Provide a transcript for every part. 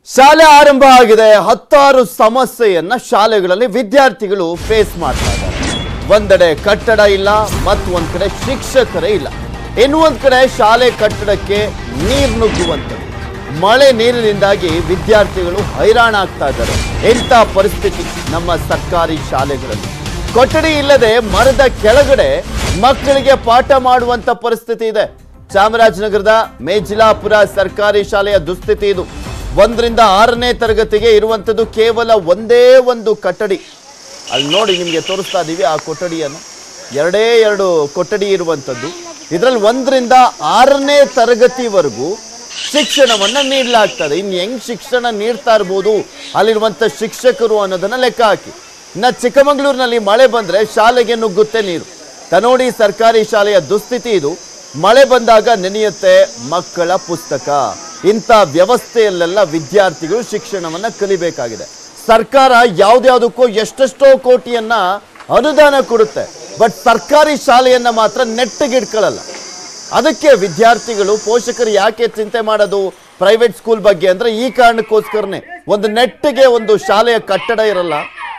ಶಾಲೆ ಆರಂಭ ಆಗಿದೆ. ಹತ್ತಾರು ಸಮಸ್ಯೆಯನ್ನ ಶಾಲೆಗಳಲ್ಲಿ ವಿದ್ಯಾರ್ಥಿಗಳು ಫೇಸ್ ಮಾಡ್ತಾ ಇದ್ದಾರೆ. ಒಂದೆಡೆ ಕಟ್ಟಡ ಇಲ್ಲ, ಮತ್ತೊಂದು ಕಡೆ ಶಿಕ್ಷಕರೇ ಇಲ್ಲ. ಇನ್ನೊಂದು ಕಡೆ ಶಾಲೆ ಕಟ್ಟಡಕ್ಕೆ ನೀರು ನುಗ್ಗುವಂಥದ್ದು. ಮಳೆ ನೀರಿನಿಂದಾಗಿ ವಿದ್ಯಾರ್ಥಿಗಳು ಹೈರಾಣ ಆಗ್ತಾ ಇದ್ದಾರೆ. ಎಂಥ ಪರಿಸ್ಥಿತಿ ನಮ್ಮ ಸರ್ಕಾರಿ ಶಾಲೆಗಳಲ್ಲಿ. ಕೊಠಡಿ ಇಲ್ಲದೆ ಮರದ ಕೆಳಗಡೆ ಮಕ್ಕಳಿಗೆ ಪಾಠ ಮಾಡುವಂತ ಪರಿಸ್ಥಿತಿ ಇದೆ. ಚಾಮರಾಜನಗರದ ಮೇಜಿಲಾಪುರ ಸರ್ಕಾರಿ ಶಾಲೆಯ ದುಸ್ಥಿತಿ ಇದು. 1ರಿಂದ 6ನೇ ತರಗತಿಗೆ ಇರುವಂಥದ್ದು ಕೇವಲ ಒಂದೇ ಒಂದು ಕೊಠಡಿ. ಅಲ್ಲಿ ನೋಡಿ, ನಿಮಗೆ ತೋರಿಸ್ತಾ ಇದ್ದೀವಿ ಆ ಕೊಠಡಿಯನ್ನು. ಎರಡು ಕೊಠಡಿ ಇರುವಂಥದ್ದು. ಇದರಲ್ಲಿ 1ರಿಂದ 6ನೇ ತರಗತಿವರೆಗೂ ಶಿಕ್ಷಣವನ್ನ ನೀಡಲಾಗ್ತದೆ. ಇನ್ನು ಹೆಂಗ್ ಶಿಕ್ಷಣ ನೀಡ್ತಾ ಇರ್ಬೋದು ಅಲ್ಲಿರುವಂಥ ಶಿಕ್ಷಕರು ಅನ್ನೋದನ್ನ ಲೆಕ್ಕ ಹಾಕಿ. ಇನ್ನು ಚಿಕ್ಕಮಗಳೂರಿನಲ್ಲಿ ಮಳೆ ಬಂದ್ರೆ ಶಾಲೆಗೆ ನುಗ್ಗುತ್ತೆ ನೀರು. ತನೋಡಿ ಸರ್ಕಾರಿ ಶಾಲೆಯ ದುಸ್ಥಿತಿ ಇದು. ಮಳೆ ಬಂದಾಗ ನೆನೆಯುತ್ತೆ ಮಕ್ಕಳ ಪುಸ್ತಕ. ಇಂಥ ವ್ಯವಸ್ಥೆಯಲ್ಲೆಲ್ಲ ವಿದ್ಯಾರ್ಥಿಗಳು ಶಿಕ್ಷಣವನ್ನ ಕಲಿಬೇಕಾಗಿದೆ. ಸರ್ಕಾರ ಯಾವ್ದ್ಯಾವ್ದಕ್ಕೂ ಎಷ್ಟೆಷ್ಟೋ ಕೋಟಿಯನ್ನ ಅನುದಾನ ಕೊಡುತ್ತೆ, ಬಟ್ ಸರ್ಕಾರಿ ಶಾಲೆಯನ್ನ ಮಾತ್ರ ನೆಟ್ಟಗಿಡ್ಕೊಳ್ಳಲ್ಲ. ಅದಕ್ಕೆ ವಿದ್ಯಾರ್ಥಿಗಳು ಪೋಷಕರು ಯಾಕೆ ಚಿಂತೆ ಮಾಡೋದು ಪ್ರೈವೇಟ್ ಸ್ಕೂಲ್ ಬಗ್ಗೆ ಅಂದ್ರೆ ಈ ಕಾರಣಕ್ಕೋಸ್ಕರನೇ. ಒಂದು ನೆಟ್ಟಿಗೆ ಒಂದು ಶಾಲೆಯ ಕಟ್ಟಡ ಇರಲ್ಲ.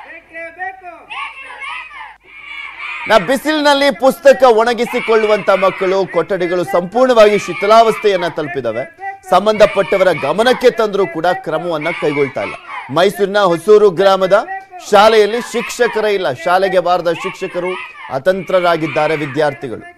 ಬಿಸಿಲಿನಲ್ಲಿ ಪುಸ್ತಕ ಒಣಗಿಸಿಕೊಳ್ಳುವಂತ ಮಕ್ಕಳು, ಕೊಠಡಿಗಳು ಸಂಪೂರ್ಣವಾಗಿ ಶಿಥಿಲಾವಸ್ಥೆಯನ್ನ ತಲುಪಿದವೆ. ಸಂಬಂಧಪಟ್ಟವರ ಗಮನಕ್ಕೆ ತಂದರೂ ಕೂಡ ಕ್ರಮವನ್ನ ಕೈಗೊಳ್ತಾ ಇಲ್ಲ. ಮೈಸೂರಿನ ಹೊಸೂರು ಗ್ರಾಮದ ಶಾಲೆಯಲ್ಲಿ ಶಿಕ್ಷಕರೇ ಇಲ್ಲ. ಶಾಲೆಗೆ ಬಾರದ ಶಿಕ್ಷಕರು ಅತಂತ್ರರಾಗಿದ್ದಾರೆ ವಿದ್ಯಾರ್ಥಿಗಳು.